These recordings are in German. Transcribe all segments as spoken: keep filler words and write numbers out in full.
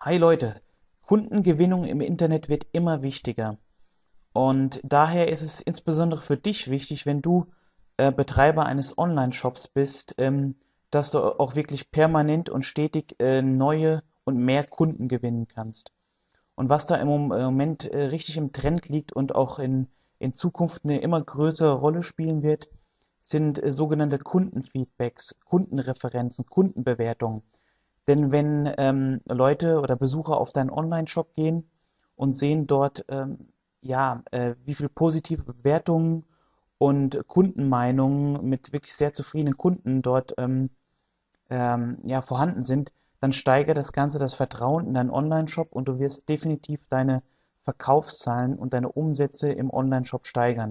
Hi Leute, Kundengewinnung im Internet wird immer wichtiger und daher ist es insbesondere für dich wichtig, wenn du äh, Betreiber eines Online-Shops bist, ähm, dass du auch wirklich permanent und stetig äh, neue und mehr Kunden gewinnen kannst. Und was da im Mom- äh, Moment äh, richtig im Trend liegt und auch in, in Zukunft eine immer größere Rolle spielen wird, sind äh, sogenannte Kundenfeedbacks, Kundenreferenzen, Kundenbewertungen. Denn wenn ähm, Leute oder Besucher auf deinen Online-Shop gehen und sehen dort, ähm, ja, äh, wie viel positive Bewertungen und Kundenmeinungen mit wirklich sehr zufriedenen Kunden dort ähm, ähm, ja, vorhanden sind, dann steigert das Ganze das Vertrauen in deinen Online-Shop und du wirst definitiv deine Verkaufszahlen und deine Umsätze im Online-Shop steigern.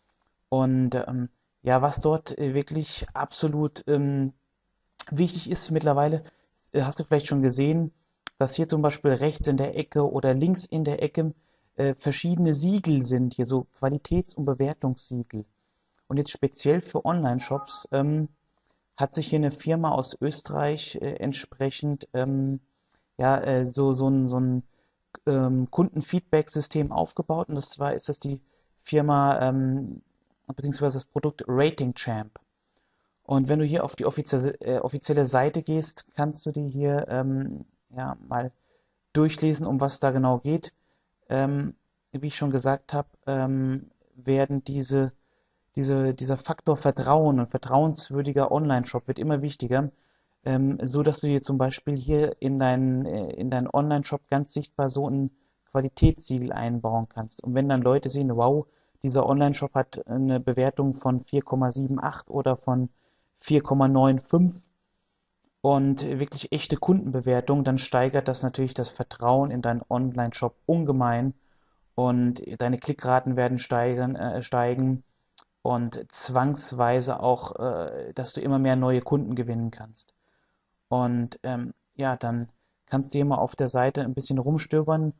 Und ähm, ja, was dort äh, wirklich absolut ähm, wichtig ist mittlerweile, äh, hast du vielleicht schon gesehen, dass hier zum Beispiel rechts in der Ecke oder links in der Ecke äh, verschiedene Siegel sind, hier so Qualitäts- und Bewertungssiegel. Und jetzt speziell für Online-Shops ähm, hat sich hier eine Firma aus Österreich äh, entsprechend ähm, ja, äh, so, so ein, so ein ähm, Kundenfeedback-System aufgebaut. Und das war, ist das die Firma, ähm, beziehungsweise das Produkt Rating Champ. Und wenn du hier auf die offizielle, äh, offizielle Seite gehst, kannst du dir hier ähm, ja, mal durchlesen, um was da genau geht. Ähm, Wie ich schon gesagt habe, ähm, werden diese, diese, dieser Faktor Vertrauen und vertrauenswürdiger Online-Shop wird immer wichtiger, ähm, so dass du dir zum Beispiel hier in deinen, äh, in deinen Online-Shop ganz sichtbar so ein Qualitätssiegel einbauen kannst. Und wenn dann Leute sehen, wow, dieser Online-Shop hat eine Bewertung von vier Komma acht oder von vier Komma fünfundneunzig und wirklich echte Kundenbewertung, dann steigert das natürlich das Vertrauen in deinen Online-Shop ungemein und deine Klickraten werden steigern, äh, steigen und zwangsweise auch, äh, dass du immer mehr neue Kunden gewinnen kannst. Und ähm, ja, dann kannst du hier mal auf der Seite ein bisschen rumstöbern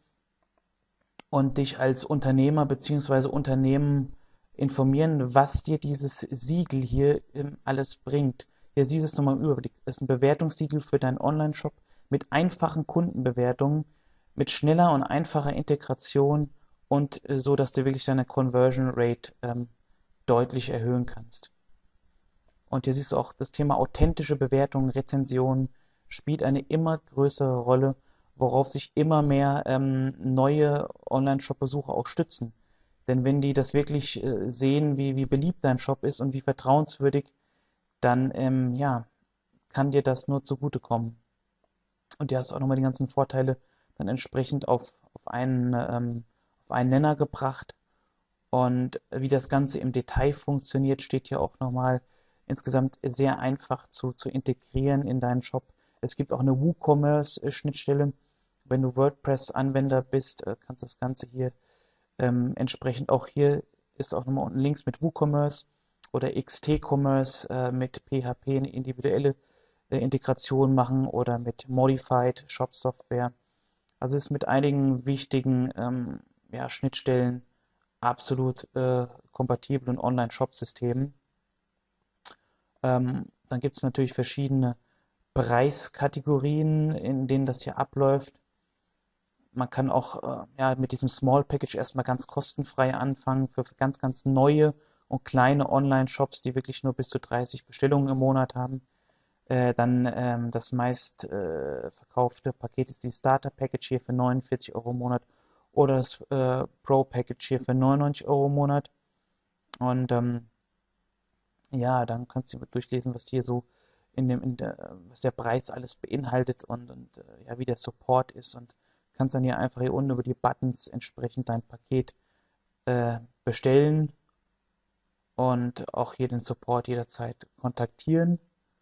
und dich als Unternehmer bzw. Unternehmen informieren, was dir dieses Siegel hier ähm, alles bringt. Hier siehst du es nochmal im Überblick. Das ist ein Bewertungssiegel für deinen Online-Shop mit einfachen Kundenbewertungen, mit schneller und einfacher Integration und äh, so, dass du wirklich deine Conversion Rate ähm, deutlich erhöhen kannst. Und hier siehst du auch, das Thema authentische Bewertungen, Rezensionen spielt eine immer größere Rolle, worauf sich immer mehr ähm, neue Online-Shop-Besucher auch stützen. Denn wenn die das wirklich äh, sehen, wie, wie beliebt dein Shop ist und wie vertrauenswürdig, dann ähm, ja, kann dir das nur zugutekommen. Und du hast auch nochmal die ganzen Vorteile dann entsprechend auf, auf, einen, ähm, auf einen Nenner gebracht. Und wie das Ganze im Detail funktioniert, steht hier auch nochmal insgesamt sehr einfach zu, zu integrieren in deinen Shop. Es gibt auch eine WooCommerce-Schnittstelle. Wenn du WordPress-Anwender bist, äh, kannst du das Ganze hier ähm, entsprechend auch hier ist auch nochmal unten links mit WooCommerce oder X T-Commerce äh, mit P H P eine individuelle äh, Integration machen oder mit Modified Shop Software. Also es ist mit einigen wichtigen ähm, ja, Schnittstellen absolut äh, kompatiblen Online-Shop-Systemen. Ähm, dann gibt es natürlich verschiedene Preiskategorien, in denen das hier abläuft. Man kann auch äh, ja, mit diesem Small Package erstmal ganz kostenfrei anfangen für ganz, ganz neue und kleine Online-Shops, die wirklich nur bis zu dreißig Bestellungen im Monat haben. Äh, dann ähm, das meist äh, verkaufte Paket ist die Starter Package hier für neunundvierzig Euro im Monat oder das äh, Pro Package hier für neunundneunzig Euro im Monat. Und ähm, ja, dann kannst du durchlesen, was hier so in dem, in der, was der Preis alles beinhaltet und, und äh, ja, wie der Support ist und kannst dann hier einfach hier unten über die Buttons entsprechend dein Paket äh, bestellen und auch hier den Support jederzeit kontaktieren.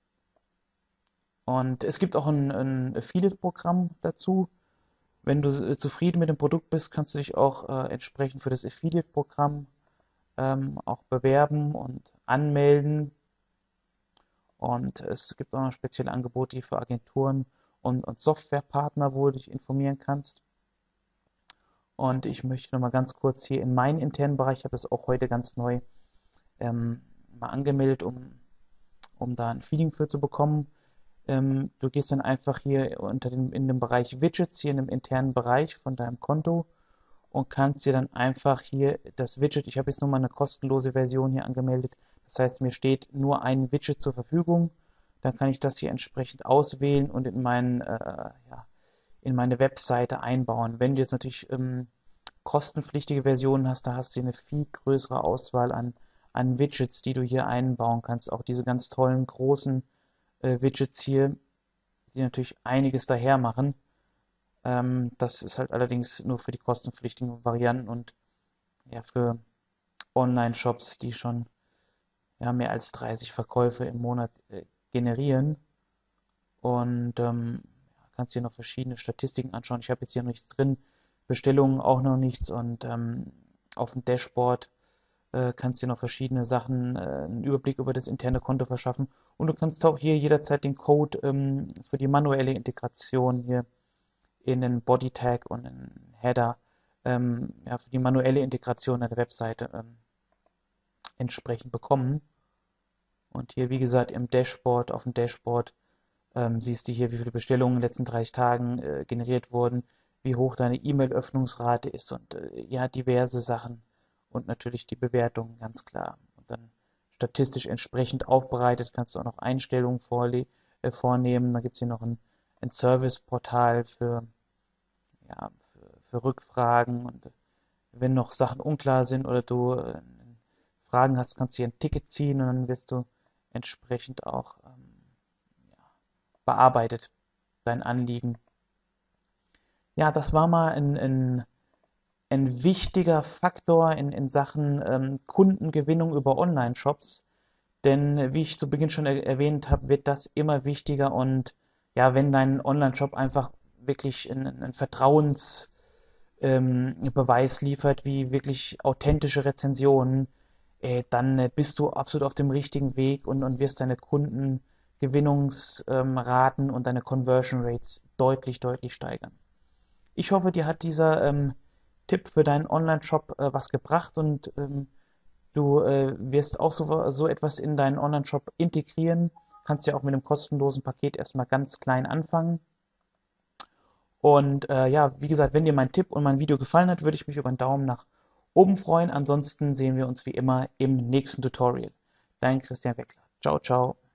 Und es gibt auch ein, ein Affiliate-Programm dazu. Wenn du äh, zufrieden mit dem Produkt bist, kannst du dich auch äh, entsprechend für das Affiliate-Programm ähm, auch bewerben und anmelden. Und es gibt auch noch spezielle Angebote für Agenturen und, und Softwarepartner, wo du dich informieren kannst. Und ich möchte noch mal ganz kurz hier in meinen internen Bereich, ich habe das auch heute ganz neu ähm, mal angemeldet, um, um da ein Feeling für zu bekommen. Ähm, du gehst dann einfach hier unter den, in dem Bereich Widgets, hier in dem internen Bereich von deinem Konto und kannst dir dann einfach hier das Widget, ich habe jetzt nur mal eine kostenlose Version hier angemeldet, das heißt, mir steht nur ein Widget zur Verfügung, dann kann ich das hier entsprechend auswählen und in, mein, äh, ja, in meine Webseite einbauen. Wenn du jetzt natürlich ähm, kostenpflichtige Versionen hast, da hast du eine viel größere Auswahl an, an Widgets, die du hier einbauen kannst. Auch diese ganz tollen großen äh, Widgets hier, die natürlich einiges daher machen. Ähm, das ist halt allerdings nur für die kostenpflichtigen Varianten und ja, für Online-Shops, die schon ja, mehr als dreißig Verkäufe im Monat äh, generieren. Und ähm, kannst dir noch verschiedene Statistiken anschauen. Ich habe jetzt hier noch nichts drin, Bestellungen auch noch nichts und ähm, auf dem Dashboard äh, kannst dir noch verschiedene Sachen, äh, einen Überblick über das interne Konto verschaffen und du kannst auch hier jederzeit den Code ähm, für die manuelle Integration hier in den Bodytag und in den Header ähm, ja, für die manuelle Integration der Webseite ähm, entsprechend bekommen. Und hier, wie gesagt, im Dashboard, auf dem Dashboard ähm, siehst du hier, wie viele Bestellungen in den letzten dreißig Tagen äh, generiert wurden, wie hoch deine E-Mail-Öffnungsrate ist und äh, ja, diverse Sachen und natürlich die Bewertungen, ganz klar. Und dann statistisch entsprechend aufbereitet kannst du auch noch Einstellungen vorle äh, vornehmen. Da gibt es hier noch ein, ein Serviceportal für, ja, für, für Rückfragen und äh, wenn noch Sachen unklar sind oder du äh, Fragen hast, kannst du hier ein Ticket ziehen und dann wirst du entsprechend auch ähm, bearbeitet, dein Anliegen. Ja, das war mal ein, ein, ein wichtiger Faktor in, in Sachen ähm, Kundengewinnung über Online-Shops. Denn wie ich zu Beginn schon er erwähnt habe, wird das immer wichtiger und ja, wenn dein Online-Shop einfach wirklich einen Vertrauensbeweis ähm, liefert, wie wirklich authentische Rezensionen, äh, dann äh, bist du absolut auf dem richtigen Weg und, und wirst deine Kundengewinnungsraten ähm, und deine Conversion Rates deutlich, deutlich steigern. Ich hoffe, dir hat dieser ähm, Tipp für deinen Online-Shop äh, was gebracht und ähm, du äh, wirst auch so, so etwas in deinen Online-Shop integrieren. Kannst ja auch mit einem kostenlosen Paket erstmal ganz klein anfangen. Und äh, ja, wie gesagt, wenn dir mein Tipp und mein Video gefallen hat, würde ich mich über einen Daumen nach oben freuen. Ansonsten sehen wir uns wie immer im nächsten Tutorial. Dein Christian Weckler. Ciao, ciao.